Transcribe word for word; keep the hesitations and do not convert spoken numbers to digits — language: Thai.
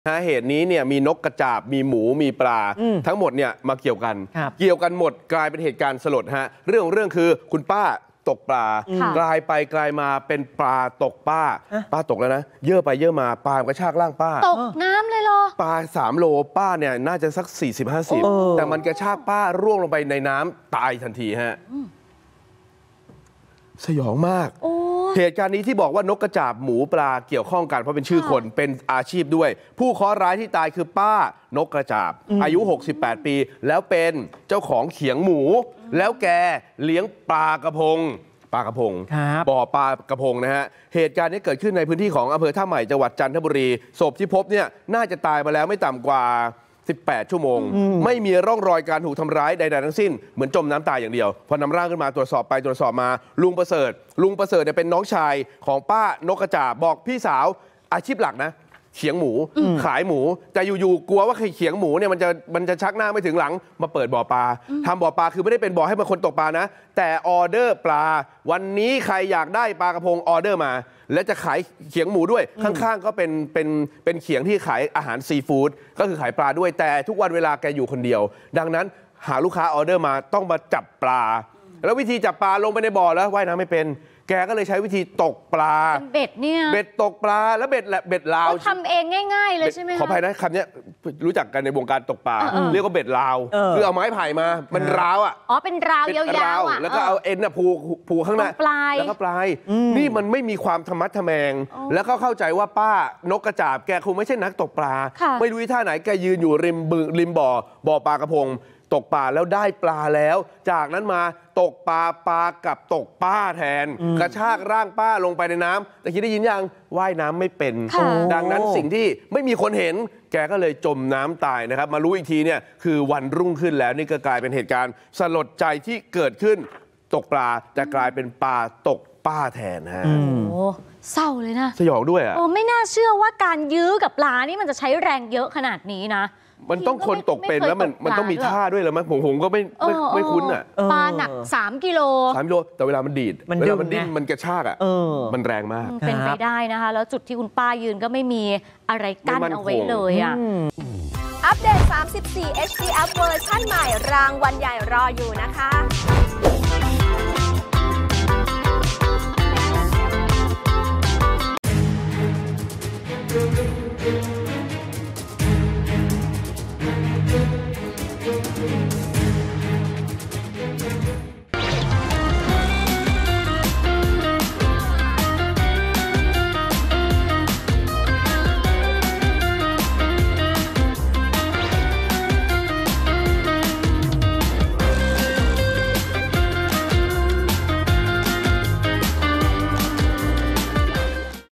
เหตุนี้เนี่ยมีนกกระจาบมีหมูมีปลาทั้งหมดเนี่ยมาเกี่ยวกันเกี่ยวกันหมดกลายเป็นเหตุการณ์สลดฮะเรื่องของเรื่องคือคุณป้าตกปลากลายไปกลายมาเป็นปลาตกป้าป้าตกแล้วนะเยอะไปเยอะมาปลากระชากล่างป้าตกน้ำเลยเหรอปลาสามโลป้าเนี่ยน่าจะสัก สี่สิบห้าสิบ แต่มันกระชากป้าร่วงลงไปในน้ำตายทันทีฮะสยองมากเหตุการณ์นี้ที่บอกว่านกกระจาบหมูปลาเกี่ยวข้องกันเพราะเป็นชื่อคนเป็นอาชีพด้วยผู้เคราะห์ร้ายที่ตายคือป้านกกระจาบอายุหกสิบแปดปีแล้วเป็นเจ้าของเขียงหมูแล้วแกเลี้ยงปลากระพงปลากระพงบ่อปลากระพงนะฮะเหตุการณ์นี้เกิดขึ้นในพื้นที่ของอำเภอท่าใหม่จังหวัดจันทบุรีศพที่พบเนี่ยน่าจะตายมาแล้วไม่ต่ำกว่าสิบแปดชั่วโมงไม่มีร่องรอยการถูกทำร้ายใดๆทั้งสิ้นเหมือนจมน้ำตายอย่างเดียวพอนำร่างขึ้นมาตรวจสอบไปตรวจสอบมาลุงประเสริฐลุงประเสริฐเนี่ยเป็นน้องชายของป้านกกระจาบบอกพี่สาวอาชีพหลักนะเขียงหมูขายหมูแต่อยู่ๆกลัวว่าเขียงหมูเนี่ยมันจะมันจะชักหน้าไม่ถึงหลังมาเปิดบ่อปลาทำบ่อปลาคือไม่ได้เป็นบ่อให้บางคนตกปลานะแต่ออเดอร์ปลาวันนี้ใครอยากได้ปลากระพงออเดอร์มาและจะขายเขียงหมูด้วยข้างๆก็เป็นเป็นเป็นเขียงที่ขายอาหารซีฟู้ดก็คือขายปลาด้วยแต่ทุกวันเวลาแกอยู่คนเดียวดังนั้นหาลูกค้าออเดอร์มาต้องมาจับปลาแล้ววิธีจับปลาลงไปในบ่อแล้วว่ายน้ำไม่เป็นแกก็เลยใช้วิธีตกปลาเบ็ดเนี่ยเบ็ดตกปลาแล้วเบ็ดแหละเบ็ดลาวทำเองง่ายๆเลยใช่ไหมขออภัยนะคำนี้รู้จักกันในวงการตกปลาเรียกว่าเบ็ดลาวคือเอาไม้ไผ่มามันราวอ่ะอ๋อเป็นราวยาวๆอ่ะแล้วก็เอาเอ็นน่ะผูกผูกข้างหน้าปลายแล้วก็ปลายนี่มันไม่มีความธรรมะทแมงแล้วก็เข้าใจว่าป้านกกระจาบแกคงไม่ใช่นักตกปลาไม่รู้ท่าไหนแกยืนอยู่ริมบึงริมบ่อบ่อปลากระพงตกปลาแล้วได้ปลาแล้วจากนั้นมาตกปลาปลากับตกป้าแทนกระชากร่างป้าลงไปในน้ำแต่คิดได้ยินยังว่ายน้ำไม่เป็นดังนั้นสิ่งที่ไม่มีคนเห็นแกก็เลยจมน้ำตายนะครับมารู้อีกทีเนี่ยคือวันรุ่งขึ้นแล้วนี่ก็กลายเป็นเหตุการณ์สลดใจที่เกิดขึ้นตกปลาแต่กลายเป็นปลาตกป้าแทนฮะโอ้เศร้าเลยนะสยองด้วยอ่ะโอ้ไม่น่าเชื่อว่าการยื้อกับปลานี่มันจะใช้แรงเยอะขนาดนี้นะมันต้องคนตกเป็นแล้วมันมันต้องมีท่าด้วยเหรอมั้งผมผมก็ไม่ไม่คุ้นอ่ะปลาหนักสามกิโลสามกิโลแต่เวลามันดีดเวลามันดิ้นมันกระชากอ่ะมันแรงมากเป็นไปได้นะคะแล้วจุดที่คุณป้ายืนก็ไม่มีอะไรกั้นเอาไว้เลยอ่ะอัปเดตสามสิบสี่ เอช ดี App เวอร์ชั่นใหม่รางวัลใหญ่รออยู่นะคะ